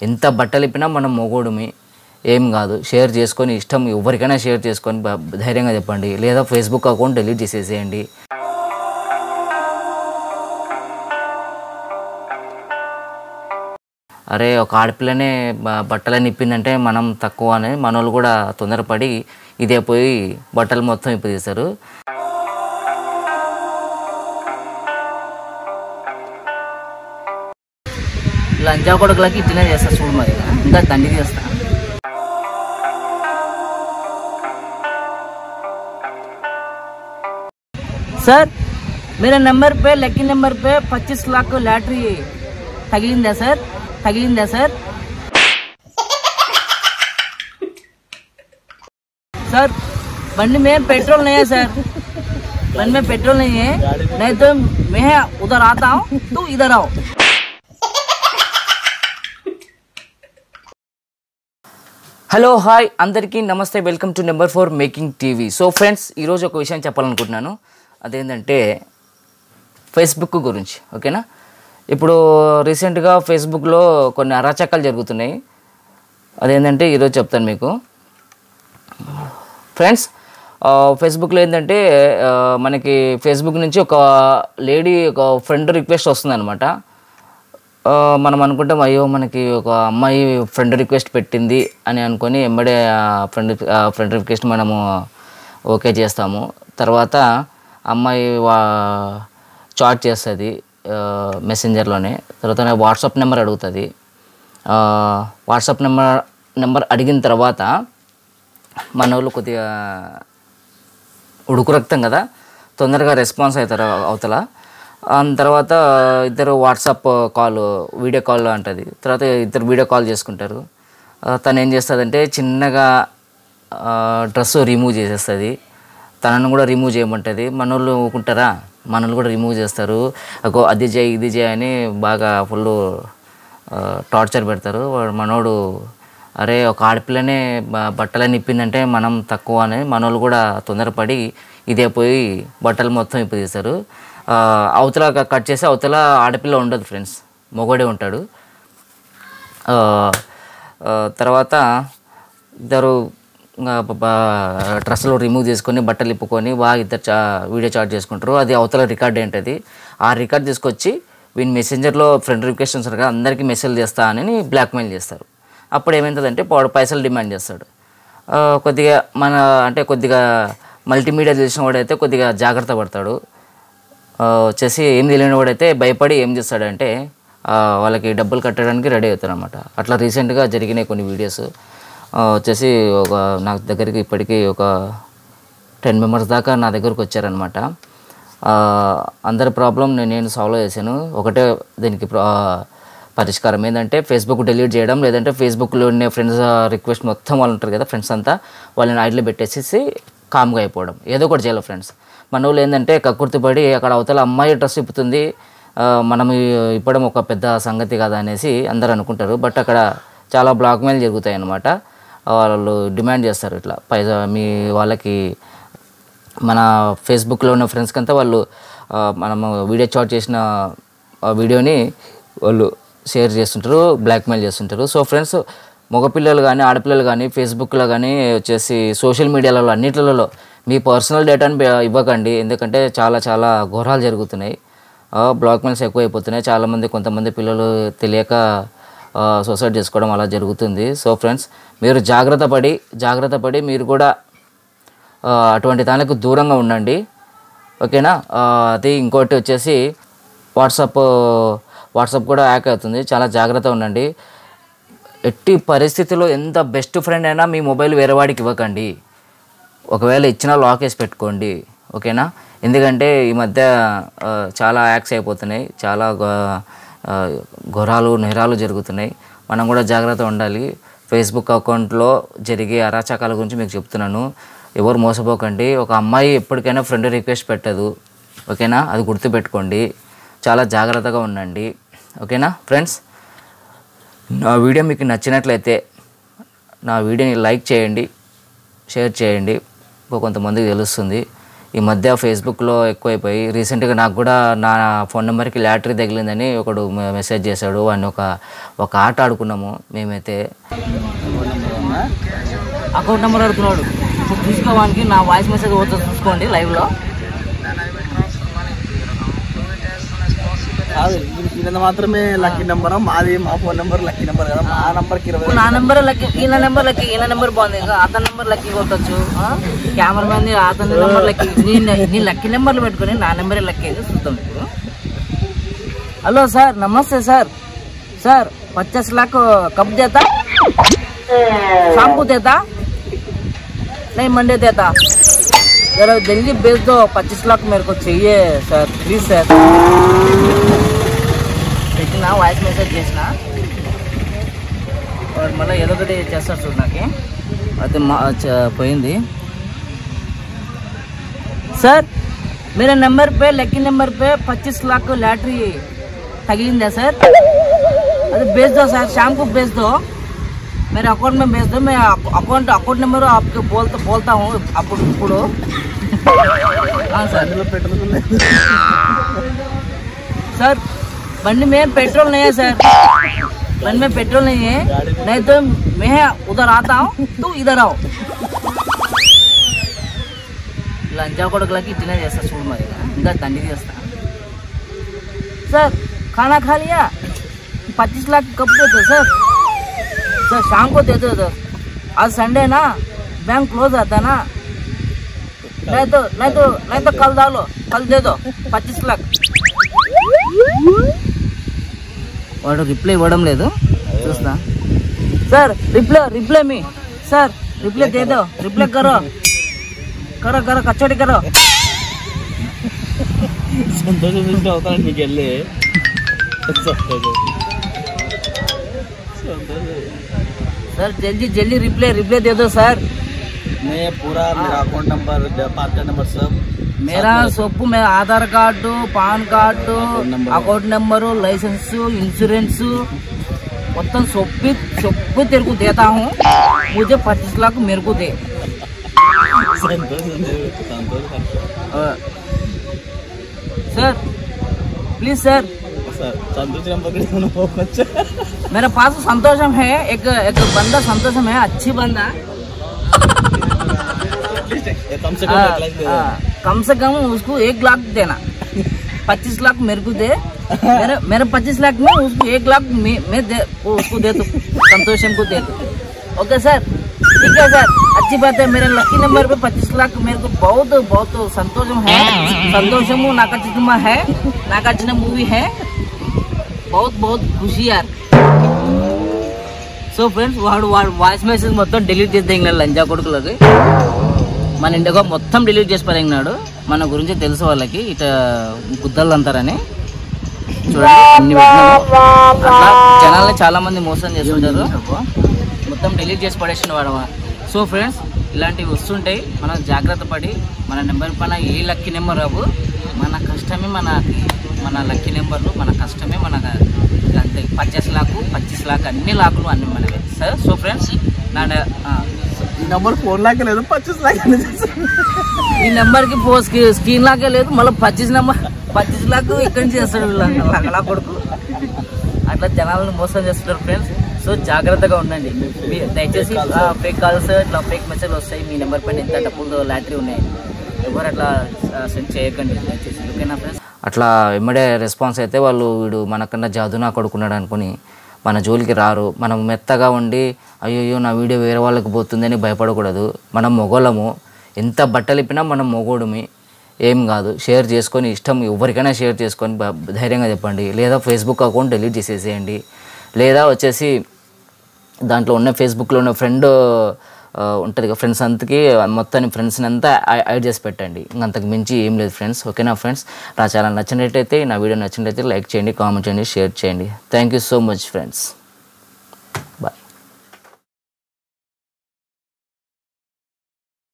ఎంత బట్టలు ఇప్పినా మనం మొగోడుమి, ఏం కాదు. షేర్ చేసుకొని ఇష్టం ఎవరికైనా షేర్ చేసుకొని ధైర్యంగా చెప్పండి. లేదా ఫేస్బుక్ అకౌంట్ డిలీట్ చేసేసేయండి. అరే ఒక ఆడపిల్లనే బట్టలని ఇప్పిందంటే మనం తక్కువ అని మనోళ్ళు కూడా తొందరపడి ఇదే పోయి బట్టలు మొత్తం ఇప్పదీస్తారు. లంచా కొడుకులకి ఇట్లనే చేస్తా చూడు, మరి ఇంకా దండి చేస్తా. सर मेरे नंबर पे लकी नंबर पे 25 लाख को लॉटरी तगलिंदा सर, तगलिंदा सर. सर बंडी में पेट्रोल नहीं है सर, बंडी में पेट्रोल नहीं है, नहीं तो मैं उधर आता हूँ, तू इधर आओ. హలో హాయ్ అందరికీ నమస్తే, welcome to number 4 making TV. So friends, ఈరోజు ఒక విషయం చెప్పాలనుకుంటున్నాను. అదేంటంటే ఫేస్బుక్ గురించి. ఓకేనా, ఇప్పుడు రీసెంట్గా ఫేస్బుక్లో కొన్ని అరాచకాలు జరుగుతున్నాయి. అదేంటంటే ఈరోజు చెప్తాను మీకు ఫ్రెండ్స్. ఫేస్బుక్లో ఏంటంటే మనకి ఫేస్బుక్ నుంచి ఒక లేడీ ఒక ఫ్రెండ్ రిక్వెస్ట్ వస్తుందన్నమాట. మనం అనుకుంటాం అయ్యో మనకి ఒక అమ్మాయి ఫ్రెండ్ రిక్వెస్ట్ పెట్టింది అని అనుకొని ఎంబడే ఫ్రెండ్ రిక్వెస్ట్ మనము ఓకే చేస్తాము. తర్వాత అమ్మాయి చాట్ చేస్తుంది మెసెంజర్లోనే. తర్వాత వాట్సాప్ నెంబర్ అడుగుతుంది. వాట్సాప్ నెంబర్ అడిగిన తర్వాత మన వాళ్ళు కొద్దిగా ఉడుకు రక్తం కదా, తొందరగా రెస్పాన్స్ అవుతారు అవతల. తర్వాత ఇద్దరు వాట్సాప్ కాల్ వీడియో కాల్ అంటుంది. తర్వాత ఇద్దరు వీడియో కాల్ చేసుకుంటారు. తను ఏం చేస్తుందంటే చిన్నగా డ్రెస్ రిమూవ్ చేసేస్తుంది, తనను కూడా రిమూవ్ చేయమంటుంది. మనోళ్ళు ఊకుంటారా, మనోళ్ళు కూడా రిమూవ్ చేస్తారు. అది చేయి ఇది చేయి అని బాగా ఫుల్ టార్చర్ పెడతారు. మనోడు అరే ఒక ఆడపిల్లనే బట్టలని ఇప్పిందంటే మనం తక్కువ అని మనోళ్ళు కూడా తొందరపడి ఇదే పోయి బట్టలు మొత్తం ఇప్పదీస్తారు. అవతల కట్ చేసి అవతల ఆడపిల్ల ఉండదు ఫ్రెండ్స్, మొగోడే ఉంటాడు. తర్వాత ఇద్దరు డ్రెస్సులు రిమూవ్ చేసుకొని బట్టలు ఇప్పుకొని బాగా ఇద్దరు వీడియో చాట్ చేసుకుంటారు. అది అవతల రికార్డ్ ఏంటది, ఆ రికార్డ్ తీసుకొచ్చి వీని మెసెంజర్లో ఫ్రెండ్ రిక్వెస్ట్ ఉంటారు కదా, అందరికీ మెసేజ్ చేస్తా అని బ్లాక్మెయిల్ చేస్తారు. అప్పుడు ఏమవుతుందంటే పైసలు డిమాండ్ చేస్తాడు. కొద్దిగా కొద్దిగా మల్టీమీడియా తెలిసిన వాడైతే కొద్దిగా జాగ్రత్త పడతాడు. వచ్చేసి ఏం తెలియని వాడైతే భయపడి ఏం చేస్తాడంటే వాళ్ళకి డబ్బులు కట్టడానికి రెడీ అవుతారు అనమాట. అట్లా రీసెంట్గా జరిగినాయి కొన్ని వీడియోస్. వచ్చేసి నా దగ్గరికి ఇప్పటికీ ఒక 10 మెంబర్స్ దాకా నా దగ్గరకు వచ్చారనమాట. అందరి ప్రాబ్లం నేను సాల్వ్ చేశాను. ఒకటే దీనికి పరిష్కారం ఏంటంటే ఫేస్బుక్ డిలీట్ చేయడం, లేదంటే ఫేస్బుక్లో ఉన్న ఫ్రెండ్స్ రిక్వెస్ట్ మొత్తం వాళ్ళు ఉంటారు కదా ఫ్రెండ్స్ అంతా, వాళ్ళని ఐడిలో పెట్టేసి కామ్గా అయిపోవడం. ఏదో ఒకటి చేయాలి ఫ్రెండ్స్. మన వాళ్ళు ఏంటంటే కక్కుర్తిపడి అక్కడ అవతల అమ్మాయి డ్రెస్ ఇప్పుతుంది, మనం ఇప్పడం ఒక పెద్ద సంగతి కదా అనేసి అందరూ అనుకుంటారు. బట్ అక్కడ చాలా బ్లాక్మెయిల్ జరుగుతాయి అన్నమాట. వాళ్ళు డిమాండ్ చేస్తారు ఇట్లా మీ వాళ్ళకి మన ఫేస్బుక్లో ఉన్న ఫ్రెండ్స్కి అంతా వాళ్ళు మనము వీడియో చాట్ చేసిన వీడియోని వాళ్ళు షేర్ చేస్తుంటారు, బ్లాక్మెయిల్ చేస్తుంటారు. సో ఫ్రెండ్స్, మగపిల్లలు కానీ ఆడపిల్లలు కానీ ఫేస్బుక్లో కానీ వచ్చేసి సోషల్ మీడియాలలో అన్నిట్లలో మీ పర్సనల్ డేటాని ఇవ్వకండి. ఎందుకంటే చాలా చాలా ఘోరాలు జరుగుతున్నాయి, బ్లాక్మెయిల్స్ ఎక్కువైపోతున్నాయి. చాలామంది కొంతమంది పిల్లలు తెలియక సూసైడ్ చేసుకోవడం అలా జరుగుతుంది. సో ఫ్రెండ్స్, మీరు జాగ్రత్త పడి మీరు కూడా అటువంటి దానికి దూరంగా ఉండండి. ఓకేనా. అది ఇంకోటి వచ్చేసి వాట్సాప్ కూడా హ్యాక్ అవుతుంది, చాలా జాగ్రత్తగా ఉండండి. ఎట్టి పరిస్థితిలో ఎంత బెస్ట్ ఫ్రెండ్ అయినా మీ మొబైల్ వేరే వాడికి ఇవ్వకండి. ఒకవేళ ఇచ్చినా లాక్ వేసి పెట్టుకోండి. ఓకేనా. ఎందుకంటే ఈ మధ్య చాలా హ్యాక్స్ అయిపోతున్నాయి, చాలా ఘోరాలు నేరాలు జరుగుతున్నాయి. మనం కూడా జాగ్రత్తగా ఉండాలి. ఫేస్బుక్ అకౌంట్లో జరిగే అరాచకాల గురించి మీకు చెప్తున్నాను. ఎవరు మోసపోకండి. ఒక అమ్మాయి ఎప్పటికైనా ఫ్రెండ్ రిక్వెస్ట్ పెట్టదు. ఓకేనా, అది గుర్తుపెట్టుకోండి. చాలా జాగ్రత్తగా ఉండండి. ఓకేనా ఫ్రెండ్స్, నా వీడియో మీకు నచ్చినట్లయితే నా వీడియోని లైక్ చేయండి, షేర్ చేయండి, కొంతమందికి తెలుస్తుంది. ఈ మధ్య ఫేస్బుక్లో ఎక్కువైపోయి రీసెంట్గా నాకు కూడా నా ఫోన్ నెంబర్కి లాటరీ తగిలిందని ఒకడు మెసేజ్ చేశాడు. అని ఒక ఆట ఆడుకున్నాము మేమైతే. అకౌంట్ నెంబర్ అడుగుతున్నాడు. తీసుకోవడానికి నా వాయిస్ మెసేజ్ పోతుంది చూసుకోండి లైవ్లో. ఈయన మాత్రమే లక్కీ నెంబర్, మాది మా ఫోన్ నెంబర్ లక్కీ నెంబర్ కదా. మా నెంబర్కి 20. నా నెంబర్ లక్కీ, ఈయన నెంబర్ లక్కీ, ఈయన నెంబర్ బాగుంది. ఇంకా అతని నెంబర్ లక్కీ కొట్టచ్చు. కెమెరామెన్ అతని నెంబర్ లక్కీ. నీ లక్కీ నెంబర్లు పెట్టుకుని నా నెంబరే లక్కీ అయితే చూద్దాం ఇప్పుడు. హలో సార్, నమస్తే సార్. सर 50 लाख कब देता? शाम को देता? नहीं मंडे देता. जरा जल्दी भेज दो, 25 लाख मेरे को चाहिए सर, प्लीज सर. పెట్టినా వాయిస్ మెసేజ్ చేసిన మళ్ళీ ఏదో ఒకటి చేస్తారు చూడు. నాకు అయితే పోయింది. सर मेरे नंबर पे लकी नंबर पे 25 लाख लॉटरी तगलिंदा सर. अरे भेज दो सर, शाम को भेज दो, मेरे अकाउंट में भेज दो. मैं अकाउंट नंबर आपको बोलता हूँ अప్పుడు. हाँ सर. सर बंडी में पेट्रोल नहीं है सर, बंडी में पेट्रोल नहीं है. नहीं तो मैं उधर आता हूँ, तू इधर आओ. లంచా కొడుకులకి ఇట్లనే చేస్తా చూడు. మరి ఇంకా దండి చేస్తా. सर खाना खा लिया? 25 लाख कब देते सर? सर शाम को देते सर, आज संडे ना, बैंक क्लोज आता ना. नहीं तो कल डालो, कल दे दो 25 लाख. వాడు రిప్లై ఇవ్వడం లేదు, చూస్తా. Sir reply me sir, reply दे दो, रिप्लाई करो कचौड़ी करो. संतोष होता है निकले. सर जल्दी रिप्लाई दे दो सर. मैं पूरा मेरा account number, PAN card number सब मेरा सब, मैं Aadhaar card, PAN card, account number, license, insurance మొత్తం सब तेरे को देता हूँ. मुझे 25 लाख मेरे को दे. Sir please sir. मेरे पास संतोषम है, एक बंदा संतोषम है, अच्छी बंदा. कम से कम उसको 1 लाख देना. 25 लाख मेरे को दे. मेरे 25 लाख में उसको 1 लाख मैं उसको दे दो, संतोषम को दे दो. ओके सर, ठीक है सर, अच्छी बात है. मेरे लकी नंबर पे 25 लाख मेरे को बहुत संतोषम है. संतोषम नागार्जुन है, नागार्जुन मूवी है. बहुत खुशी यार. సో ఫ్రెండ్స్ వాడు వాయిస్ మెసేజ్ మొత్తం డిలీట్ చేసి దిగినాడు. లంజా కొడుకులకి మన ఇండియాగా మొత్తం డిలీట్ చేసి పడినాడు. మన గురించి తెలుసు వాళ్ళకి, ఇట గుద్దలు అంటారని. చూడండి అన్ని అట్లా జనాల్ని చాలా మంది మోసం చేస్తుంటారు. మొత్తం డిలీట్ చేసి పడేసిన వాడు. సో ఫ్రెండ్స్ ఇలాంటివి వస్తుంటాయి, మనం జాగ్రత్త పడి మన నెంబర్ పైన ఏ లక్కీ నెంబర్ రావు. మన కష్టమే మన లక్కీ నెంబర్లు, మన కష్టమే మనకు అంతే. 50 लाख 25 लाख అన్ని లాకులు అన్ని మనవే సార్. సో ఫ్రెండ్స్ నా నెంబర్ 4 लाख లేదు, 25 लाख. ఈ నెంబర్కి స్క్రీన్ లాగే లేదు, మళ్ళీ 25 लाख ఇక్కడి నుంచి చేస్తాడు అలా కొడుకు. అట్లా జనాలను మోసం చేస్తున్నారు ఫ్రెండ్స్. సో జాగ్రత్తగా ఉండండి. దయచేసి ఫేక్ కాల్స్, ఇట్లా ఫేక్ మెసేజ్ వస్తాయి. మీ నెంబర్ పైన ఎంత డబ్బులు లాటరీ ఉన్నాయి, ఎవరు అట్లా సెండ్ చేయకండి దయచేసి. ఓకేనా ఫ్రెండ్స్? అట్లా వెంబడే రెస్పాన్స్ అయితే వాళ్ళు వీడు మనకన్నా జాదునా కొడుకున్నాడు అనుకుని మన జోలికి రారు. మనం మెత్తగా ఉండి అయ్యో నా వీడియో వేరే వాళ్ళకి పోతుందని భయపడకూడదు. మనం మొగోళ్ళము, ఎంత బట్టలిప్పినా మనం మొగోడుమి, ఏం కాదు. షేర్ చేసుకొని ఇష్టం ఎవరికైనా షేర్ చేసుకొని ధైర్యంగా చెప్పండి. లేదా ఫేస్బుక్ అకౌంట్ డిలీట్ చేసేసేయండి. లేదా వచ్చేసి దాంట్లో ఉన్న ఫేస్బుక్లో ఉన్న ఫ్రెండ్ ఉంటుంది కదా, ఫ్రెండ్స్ అంతకి మొత్తాన్ని ఫ్రెండ్స్ని అంతా యాడ్ చేసి పెట్టండి. ఇంకంతకు మించి ఏం లేదు ఫ్రెండ్స్. ఓకేనా ఫ్రెండ్స్? నా ఛానల్ నచ్చినట్టయితే, నా వీడియో నచ్చినట్టయితే లైక్ చేయండి, కామెంట్ చేయండి, షేర్ చేయండి. Thank you so much friends.